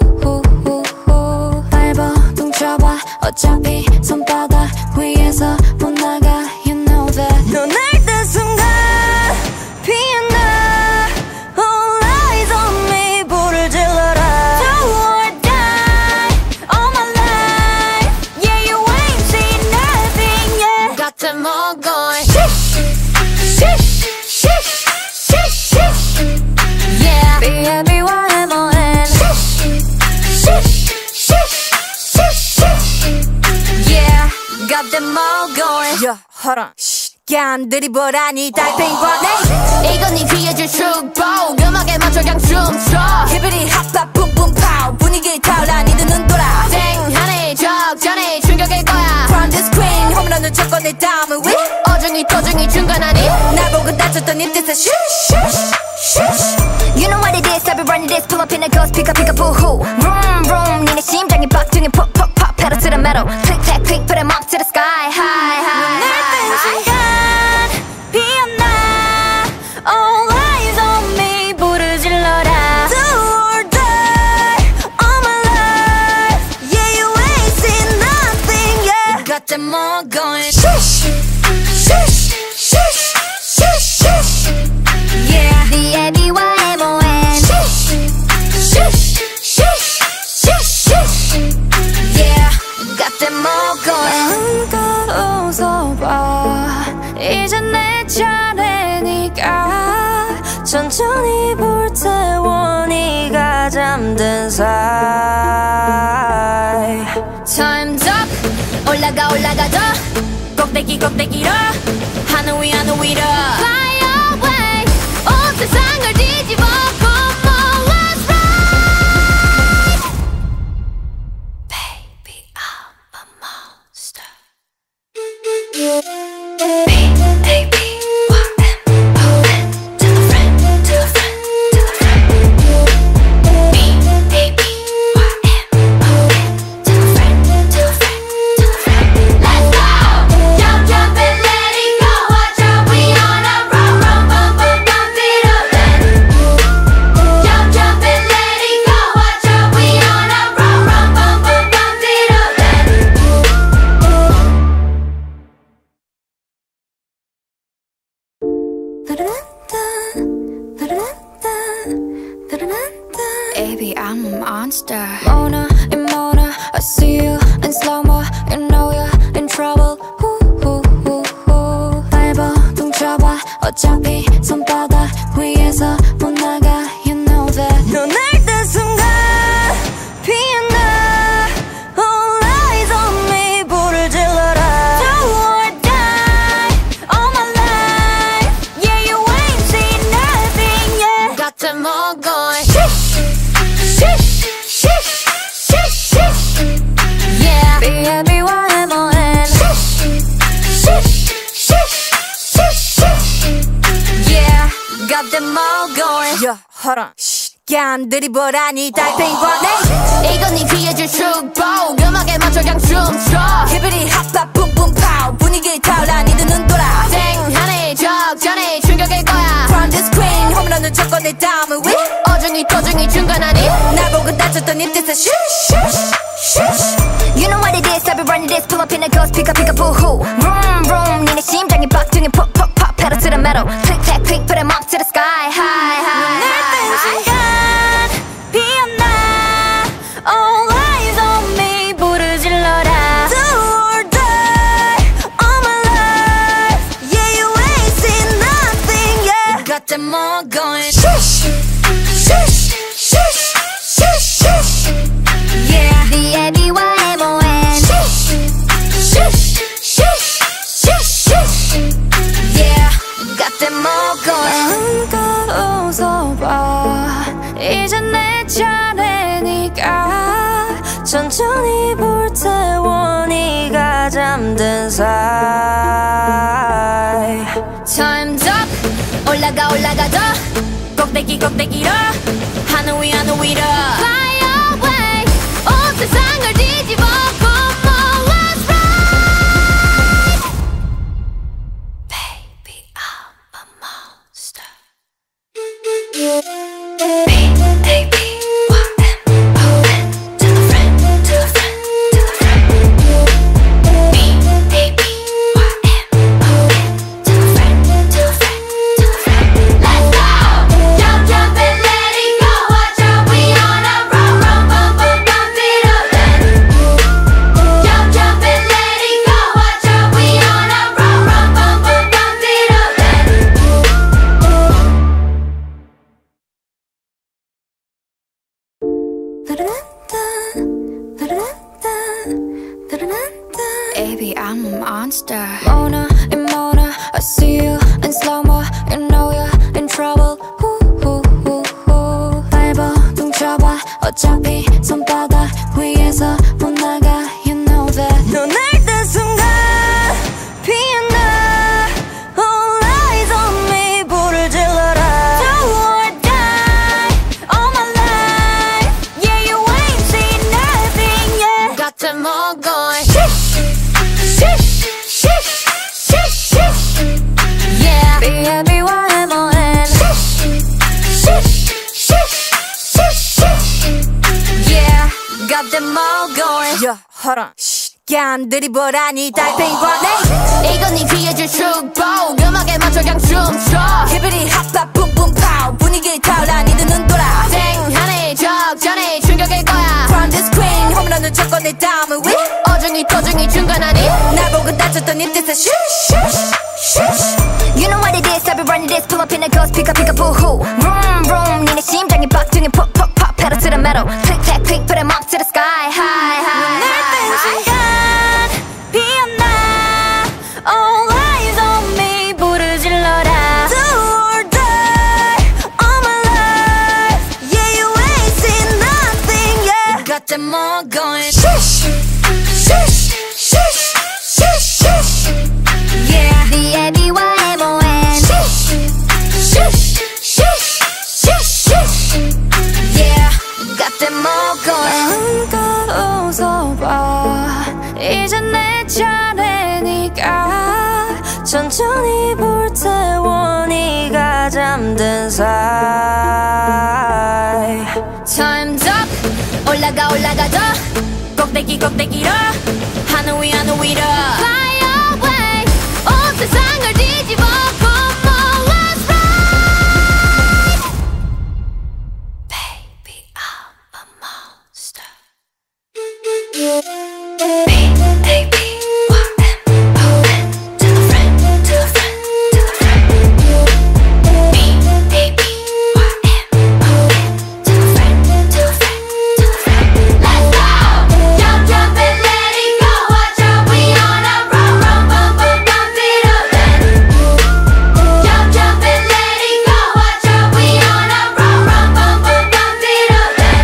밟아 둥쳐봐 어차피 손바닥 위에서 못 나가. You know that. 눈을 뜬 순간 피어나. All eyes on me. 불을 질러라. Do or die all my life. Yeah, you ain't seen nothing yet. got them all going. Yeah, B-A-B-Y-M-O-N. Yeah, got them all going. Yeah, hold on. 야,안 들이보라니 달팽이관에. 이건 네 귀에 줄 축복. 음악에 맞춰 그냥 춤춰. 히비리 핫바 뿜뿜 파우. 분위기 타올라 니들 눈 돌아. 땡하네 적잖아 충격일 거야. From the screen 홈런을 쳤고 내 다음은 위. 어중이 to중이 중간 아니. 날 보고 다쳤던 입뜻에 You know what it is, I'll be running this. Pull up in a ghost, pick up, boo-hoo. Vroom, vroom, 니네 심장이 박동이 pop, pop, pop. Pedal to the metal, click, clack, click, put 'em up to the sky. High, high, 눈을 뜬 high. 순간 피어나. All eyes on me. 불을 질러라. Do or die all my life. Yeah, you ain't seen nothing yet. Got them all going. Yeah, B-A-B-Y-M-O-N. Yeah, got them all going. 마음껏 웃어봐. 이제 내 차례니까. 천천히 불태워 네가 잠든 사이. Time's up. 올라가 올라가 더. 꼭대기 꼭대기로 하늘 위 하늘 위로. Fly away. 온 세상을 뒤집어 엎어. Let's ride. Baby, I'm a monster. B-A-B-Y-M-O-N. Tell a friend, tell a friend, tell a friend. B-A-B-Y-M-O-N. Tell a friend, tell a friend, tell a friend. Let's go! Jump, jump and let it go. Watch out, we on a roll, roll, bump, bump, bump it up then. Jump, jump and let it go. Watch out, we on a roll, roll, bump, bump, bump it up then. Baby, I'm a monster. Mona and Mona, I see you in slow-mo. You know you're in trouble. 밟아 둥쳐봐 어차피 손바닥 위에서 못 나가. You know that. 눈을 뜬 순간 피어나. All eyes on me. 불을 질러라. Do or die all my life. Yeah, you ain't seen nothing yet. Got them all going. Yeah, B-A-B-Y-M-O-N. yeah, got them all going. Yeah, hold on. 야,안 들이보라니 달팽이관에. 이건 네 귀에 줄 축복. 음악에 맞춰 그냥 춤춰. 히비리 핫바 뿜뿜 파우. 분위기 타올라 니들 눈 돌아. 땡하네 적잖아 충격일 거야. From the screen 홈런을 쳤고 내 다음은 위. 어중이 to중이 중간 아니. 날 보고 다쳤던 입뜻에 You know what it is, I'll be running this. Pull up in a ghost, pick up, boo-hoo. Vroom, vroom, 니네 심장이 박동이 pop, pop, pop. Pedal to the metal, click, clack, click, put 'em up to the sky. High, high, 눈을 뜬 high. 순간 피어나. All eyes on me. 불을 질러라. Do or die all my life. Yeah, you ain't seen nothing yet. Got them all going. Yeah, B-A-B-Y-M-O-N. Yeah, got them all going. 마음껏 웃어봐. 이제 내 차례니까. 천천히 불태워 네가 잠든 사이. Time's up. 올라가 올라가 더. 꼭대기 꼭대기로 하늘 위 하늘 위로. Fly away. 온 세상을 뒤집어 엎어. Let's ride. Baby, I'm a monster. Baby, I'm a monster. Mona and Mona, I see you in slow-mo. You know you're in trouble. 밟아, 둥쳐봐. 어차피 손바닥 위에서 못 나가. You know that. 눈을 뜬 순간 피어나. All eyes on me. 불을 질러라. Do or die. All my life. Yeah, you ain't seen nothing yet. Got them all going. Yeah, B-A-B-Y-M-O-N. Yeah, got them all going. Yeah, hold on. 야,안 들이보라니 달팽이 보내. 이건 네 귀에 줄 축복. 음악에 맞춰 그냥 춤춰. 히비리 핫바 뿜뿜 파우. 분위기 타올라 니들 눈 돌아. 땡하네 적잖아 충격일 거야. From the screen 홈런은 쳤고 내 다음은 위. 어중이 to중이 중간 아니. 날 보고 다쳤던 입 뜻은 You know what it is, I be running this. Pull up in a ghost, pick up, boo-hoo. Vroom, vroom, 니네 심장이 박동이 pop, pop, pop. pedal to the metal. Click, clack, click, put 'em up to the sky. High, high, 눈을 뜬 high. 순간 피어나. All eyes on me. 불을 질러라. Do or die. All my life. Yeah, you ain't seen nothing yet. Got them all going. Yeah. B-A-B-Y-M-O-N. Yeah, got them all going. 마음껏 웃어봐. 이제 내 차례니까. 천천히 불태워 네가 잠든 사이. Time's up. 올라가 올라가 더. 꼭대기 꼭대기로. 하늘 위 하늘 위로. Fly away. 온 세상을 뒤집어. Come on, let's ride. Baby, I'm a monster. B-A-B-Y-M-O-N. Tell a friend, tell a friend, tell a friend. B-A-B-Y-M-O-N. Tell a friend, tell a friend, tell a friend. Let's go! Jump, jump and let it go. Watch out, we on a roll, roll, bum, bum, bum, beat up then. Jump, jump and let it go. Watch out, we on a roll, roll, bum, bum, bum, beat up then.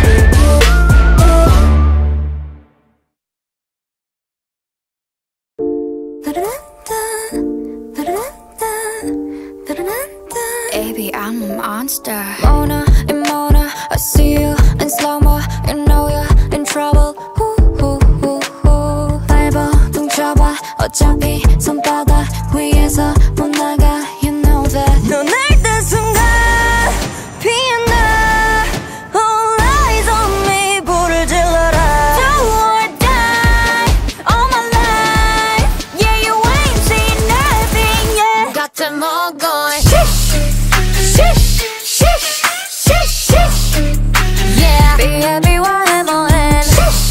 Baby, I'm a monster. Mona and Mona, I see you in slow-mo. You know you're in trouble. 밟아, 둥쳐봐. 어차피 손바닥 위에서 못 나가. You know that. 눈을 뜬 순간 피어나. All eyes on me. 불을 질러라. Do or die. All my life. Yeah, you ain't seen nothing yet. Got them all going. Yeah. B-A-B-Y-M-O-N.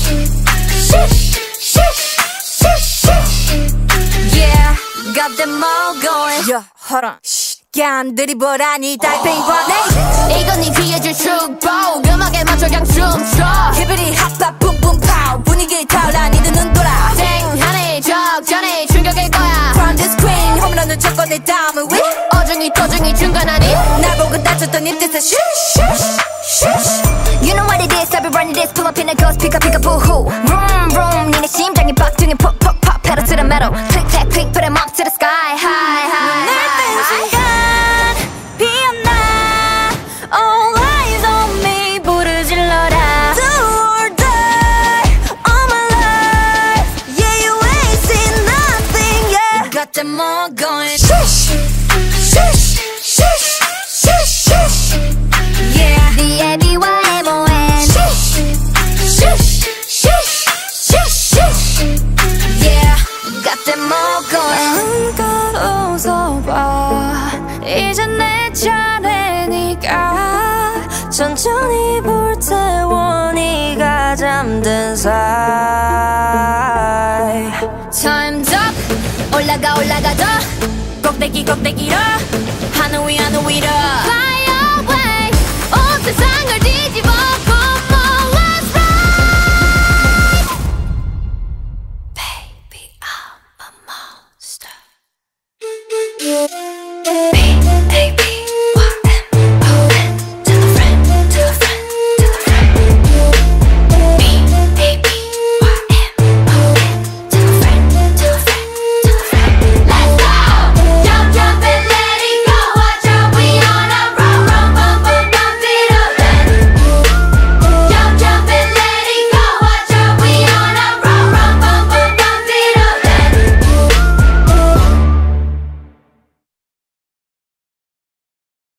Yeah, got them all going. Yeah, hold on. 야,안 들이보라니 달팽이 보내. 이건 네 귀에 줄 축복. 음악에 맞춰 그냥 춤춰. 히비리 핫바 뿜뿜 파우. 분위기 타올라 니들 눈 돌아. 땡하네 적잖아 충격일 거야. From the screen 홈런은 쳤고 내 다음은 위. 어중이 to중이 중간 아니. 날 보고 다쳤던 입 뜻은 You know what it is, I be running this. Pull up in a ghost, pick up, boo-hoo. Vroom, vroom, 니네 심장이 박동이 pop, pop, pop. pedal to the metal. Click, clack, click, put 'em up to the sky. High, high, 눈을 뜬 high. 순간 피어나. All eyes on me. 불을 질러라. Do or die. All my life. Yeah, you ain't seen nothing yet. Got them all going. Yeah. 천천히 불태워 네가 잠든 사이. Time's up 올라가 더 꼭대기로 하늘 위 하늘 위로